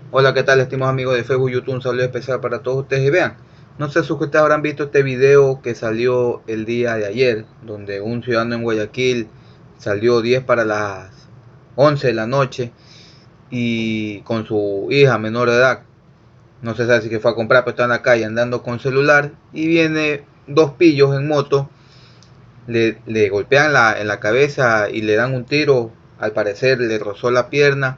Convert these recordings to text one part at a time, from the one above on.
Hola, ¿qué tal, estimados amigos de Facebook, YouTube? Un saludo especial para todos ustedes. Y vean, no sé si ustedes habrán visto este video que salió el día de ayer, donde un ciudadano en Guayaquil salió 10 para las 11 de la noche y con su hija menor de edad. No se sabe si que fue a comprar, pero está en la calle andando con celular y viene dos pillos en moto, le golpean en la cabeza y le dan un tiro. Al parecer le rozó la pierna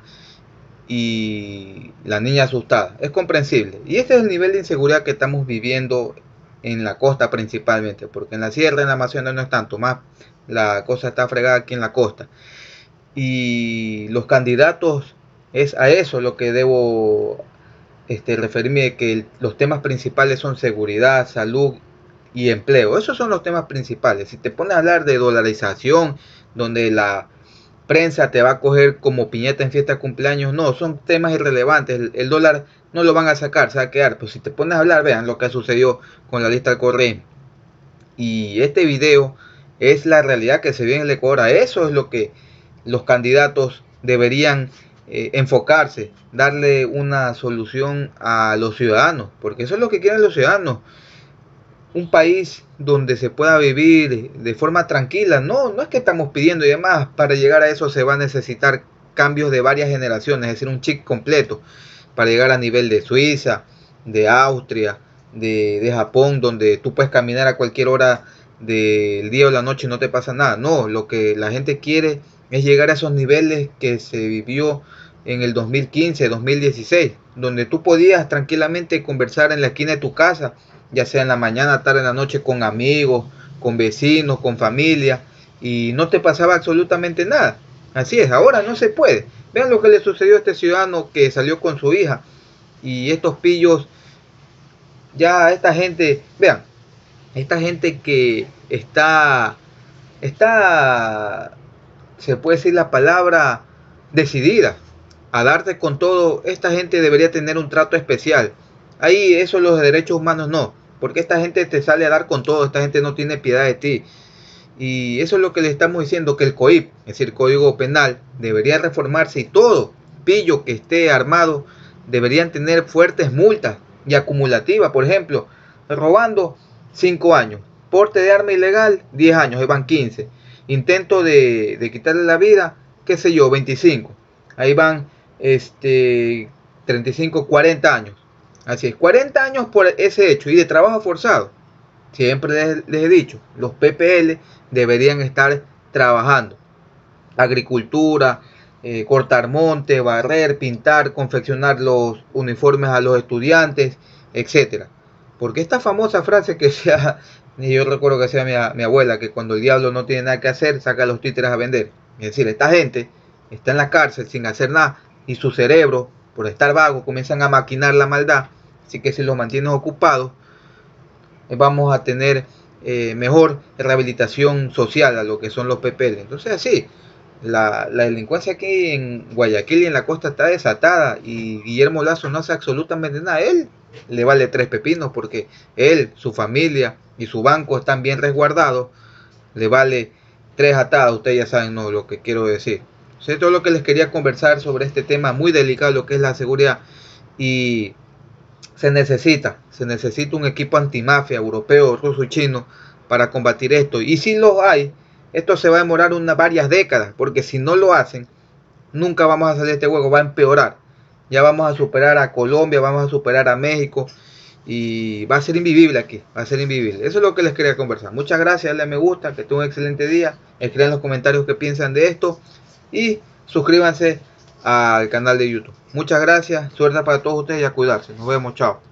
y la niña asustada. Es comprensible. Y este es el nivel de inseguridad que estamos viviendo en la costa principalmente, porque en la sierra, en la Amazonia no es tanto, más la cosa está fregada aquí en la costa. Y los candidatos, es a eso lo que debo referirme, que los temas principales son seguridad, salud y empleo. Esos son los temas principales. Si te pones a hablar de dolarización, donde la prensa te va a coger como piñeta en fiesta de cumpleaños, no, son temas irrelevantes. El dólar no lo van a sacar, se va a quedar. Pues si te pones a hablar, vean lo que sucedió con la lista del correo. Y este video es la realidad que se vive en el Ecuador. A eso es lo que los candidatos deberían enfocarse, darle una solución a los ciudadanos, porque eso es lo que quieren los ciudadanos, un país donde se pueda vivir de forma tranquila. No, no es que estamos pidiendo y demás. Para llegar a eso se va a necesitar cambios de varias generaciones, es decir, un chip completo para llegar a nivel de Suiza, de Austria, de Japón, donde tú puedes caminar a cualquier hora del día o la noche y no te pasa nada. No, lo que la gente quiere es llegar a esos niveles que se vivió en el 2015, 2016, donde tú podías tranquilamente conversar en la esquina de tu casa, ya sea en la mañana, tarde, en la noche, con amigos, con vecinos, con familia, y no te pasaba absolutamente nada. Así es, ahora no se puede. Vean lo que le sucedió a este ciudadano que salió con su hija y estos pillos, ya esta gente, vean, esta gente que está, se puede decir la palabra, decidida a darte con todo. Esta gente debería tener un trato especial. Ahí eso los derechos humanos no, porque esta gente te sale a dar con todo, esta gente no tiene piedad de ti. Y eso es lo que le estamos diciendo, que el COIP, es decir, Código Penal, debería reformarse y todo pillo que esté armado deberían tener fuertes multas y acumulativas. Por ejemplo, robando 5 años, porte de arma ilegal 10 años, ahí van 15. Intento de quitarle la vida, qué sé yo, 25. Ahí van 35, 40 años. Así es, 40 años por ese hecho y de trabajo forzado. Siempre les he dicho, los PPL deberían estar trabajando. Agricultura, cortar monte, barrer, pintar, confeccionar los uniformes a los estudiantes, etcétera. Porque esta famosa frase que sea, yo recuerdo que sea mi abuela, que cuando el diablo no tiene nada que hacer, saca a los títeres a vender. Es decir, esta gente está en la cárcel sin hacer nada y su cerebro, por estar vago, comienzan a maquinar la maldad. Así que si los mantienes ocupados, vamos a tener mejor rehabilitación social a lo que son los PPL. Entonces, así, la delincuencia aquí en Guayaquil y en la costa está desatada y Guillermo Lazo no hace absolutamente nada. Él le vale tres pepinos porque él, su familia y su banco están bien resguardados. Le vale tres atadas, ustedes ya saben, no, lo que quiero decir. Entonces, esto es lo que les quería conversar sobre este tema muy delicado, lo que es la seguridad. Y se necesita un equipo antimafia europeo, ruso y chino para combatir esto. Y si lo hay, esto se va a demorar varias décadas, porque si no lo hacen, nunca vamos a salir de este juego, va a empeorar. Ya vamos a superar a Colombia, vamos a superar a México y va a ser invivible aquí, va a ser invivible. Eso es lo que les quería conversar. Muchas gracias, dale a me gusta, que tengan un excelente día, escriban en los comentarios qué piensan de esto y suscríbanse al canal de YouTube. Muchas gracias, suerte para todos ustedes y a cuidarse. Nos vemos, chao.